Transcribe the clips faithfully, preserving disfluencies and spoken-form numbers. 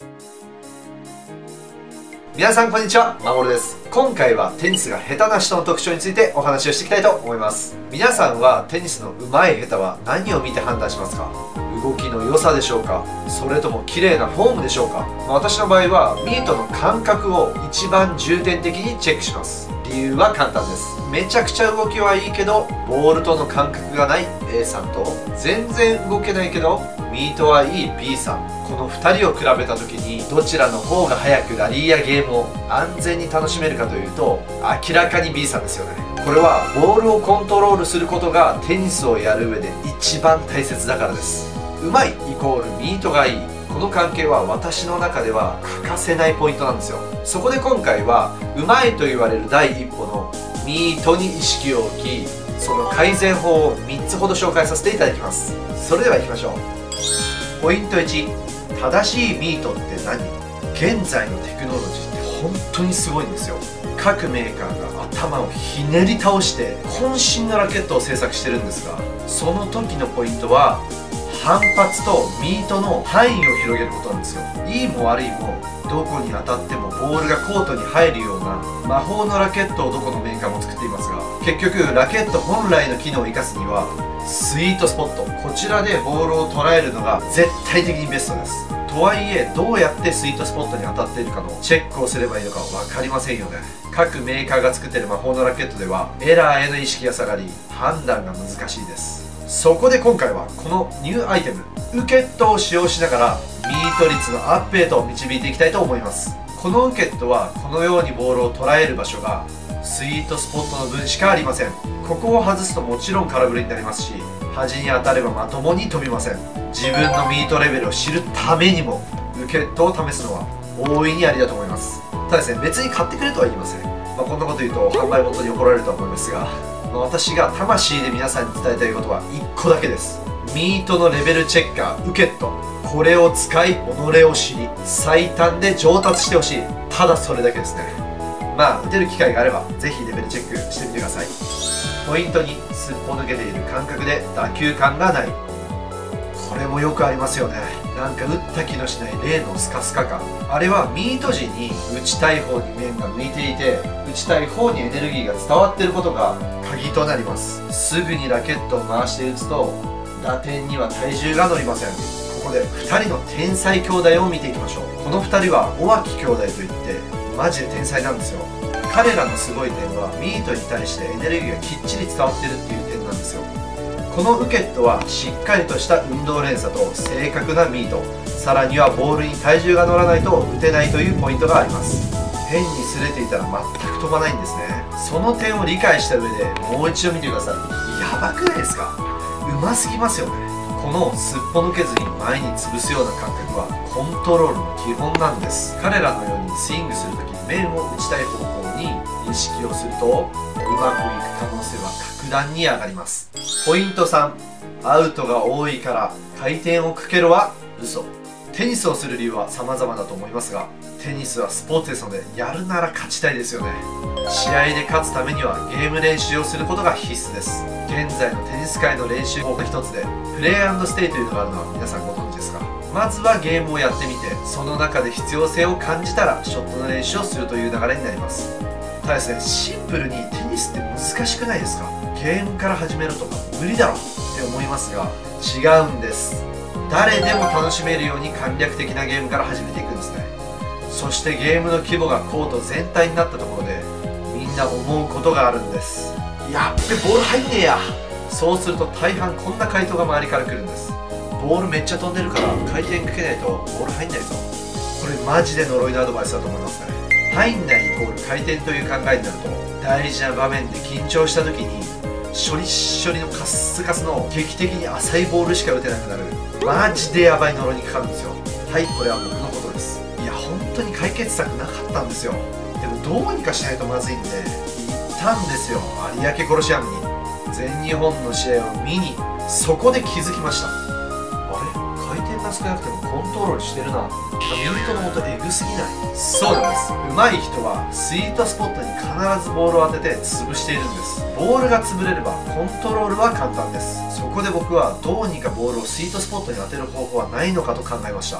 皆さんこんにちは、まもるです。今回はテニスが下手な人の特徴についてお話をしていきたいと思います。皆さんはテニスの上手い下手は何を見て判断しますか？動きの良さでしょうか、それとも綺麗なフォームでしょうか。私の場合はミートの感覚を一番重点的にチェックします。理由は簡単です。めちゃくちゃ動きはいいけどボールとの感覚がない A さんと、全然動けないけどミートはいい B さん、このふたりを比べた時にどちらの方が早くラリーやゲームを安全に楽しめるかというと、明らかに B さんですよね。これはボールをコントロールすることがテニスをやる上で一番大切だからです。うまいイコールミートがいい、この関係は私の中では欠かせないポイントなんですよ。そこで今回はうまいと言われる第一歩のミートに意識を置き、その改善法をみっつほど紹介させていただきます。それでは行きましょう。ポイントいち、正しいミートって何？現在のテクノロジーって本当にすごいんですよ。各メーカーが頭をひねり倒して渾身のラケットを製作してるんですが、その時のポイントは反発とミートの範囲を広げることなんですよ。いいも悪いもどこに当たってもボールがコートに入るような魔法のラケットをどこのメーカーも作っていますが、結局ラケット本来の機能を生かすにはスイートスポット、こちらでボールを捉えるのが絶対的にベストです。とはいえどうやってスイートスポットに当たっているかのチェックをすればいいのか分かりませんよね。各メーカーが作っている魔法のラケットではエラーへの意識が下がり判断が難しいです。そこで今回はこのニューアイテムウケットを使用しながらミート率のアップへと導いていきたいと思います。このウケットはこのようにボールを捉える場所がスイートスポットの分しかありません。ここを外すともちろん空振りになりますし、端に当たればまともに飛びません。自分のミートレベルを知るためにもウケットを試すのは大いにありだと思います。ただですね、別に買ってくれとは言いません。まあ、こんなこと言うと販売元に怒られるとは思いますが、私が魂で皆さんに伝えたいことはいっこだけです。ミートのレベルチェッカーウケット、これを使い己を知り最短で上達してほしい、ただそれだけですね。まあ打てる機会があればぜひレベルチェックしてみてください。ポイントに、すっぽ抜けている感覚で打球感がない。これもよくありますよね。なんか打った気のしない例のスカスカ感、あれはミート時に打ちたい方に面が向いていて打ちたい方にエネルギーが伝わっていることが鍵となります。すぐにラケットを回して打つと打点には体重が乗りません。ここでふたりの天才兄弟を見ていきましょう。このふたりは尾脇兄弟といってマジで天才なんですよ。彼らのすごい点はミートに対してエネルギーがきっちり伝わってるっていう点なんですよ。このウケットはしっかりとした運動連鎖と正確なミート、さらにはボールに体重が乗らないと打てないというポイントがあります。変に擦れていたら全く飛ばないんですね。その点を理解した上でもう一度見てください。やばくないですか？うますぎますよね。このすっぽ抜けずに前に潰すような感覚はコントロールの基本なんです。彼らのようにスイングするときに面を打ちたい方向に意識をするとうまくいく可能性は格段に上がります。ポイントさん、アウトが多いから回転をかけろは嘘。テニスをする理由は様々だと思いますが、テニスはスポーツですのでやるなら勝ちたいですよね。試合で勝つためにはゲーム練習をすることが必須です。現在のテニス界の練習方法一つでプレー&ステイというのがあるのは皆さんご存知ですか？まずはゲームをやってみて、その中で必要性を感じたらショットの練習をするという流れになります。ただですね、シンプルにテニスって難しくないですか？ゲームから始めるとか無理だろって思いますが、違うんです。誰でも楽しめるように簡略的なゲームから始めていくんですね。そしてゲームの規模がコート全体になったところでみんな思うことがあるんです。やっべ、ボール入んねえや。そうすると大半こんな回答が周りから来るんです。ボールめっちゃ飛んでるから回転かけないとボール入んないぞ。これマジで呪いのアドバイスだと思いますね。入んないイコール回転という考えになると、大事な場面で緊張した時に処理処理のカッスカスの劇的に浅いボールしか打てなくなる、マジでヤバい呪いにかかるんですよ。はい、これは僕のことです。いや本当に解決策なかったんですよ。でもどうにかしないとまずいんで行ったんですよ、有明コロシアムに。全日本の試合を見に、そこで気づきました。あれ、回転が少なくてもコントロールしてるな。ミートの音エグすぎない？そうなんです。上手い人はスイートスポットに必ずボールを当てて潰しているんです。ボールが潰れればコントロールは簡単です。そこで僕はどうにかボールをスイートスポットに当てる方法はないのかと考えました。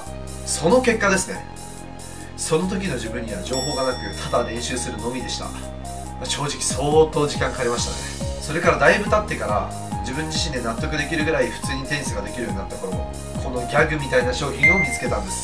その結果ですね、その時の自分には情報がなく、ただ練習するのみでした。正直相当時間かかりましたね。それからだいぶ経ってから自分自身で納得できるぐらい普通にテニスができるようになった頃、このギャグみたいな商品を見つけたんです。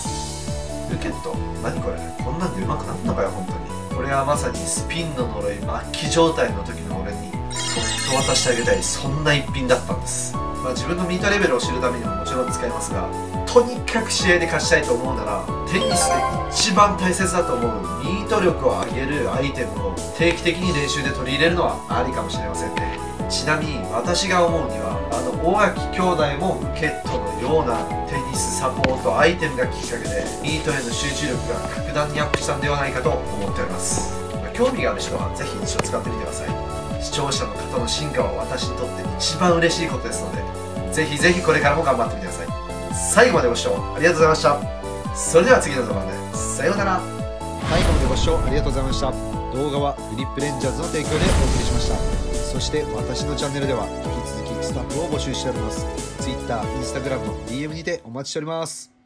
ルケット、何これ、こんなんで上手くなったのかよ本当に。これはまさにスピンの呪い末期状態の時の俺にそっと渡してあげたい、そんな一品だったんです。まあ、自分のミートレベルを知るためにももちろん使いますが、とにかく試合で勝ちたいと思うなら、テニスで一番大切だと思うミート力を上げるアイテムを定期的に練習で取り入れるのはありかもしれませんね。ちなみに私が思うには、あの大垣兄弟もルケットのようなテニスサポートアイテムがきっかけでミートへの集中力が格段にアップしたんではないかと思っております。興味がある人はぜひ一度使ってみてください。視聴者の方の進化は私にとって一番嬉しいことですので、ぜひぜひこれからも頑張ってみてください。最後までご視聴ありがとうございました。それでは次の動画でさようなら。 最後までご視聴ありがとうございました。動画はフリップレンジャーズの提供でお送りしました。そして私のチャンネルでは引き続きスタッフを募集しております。Twitter、Instagram の ディーエム にてお待ちしております。